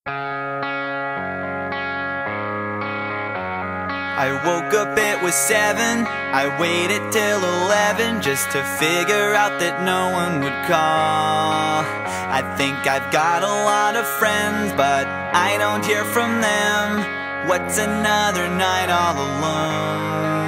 I woke up, it was 7. I waited till 11 just to figure out that no one would call. I think I've got a lot of friends, but I don't hear from them. What's another night all alone?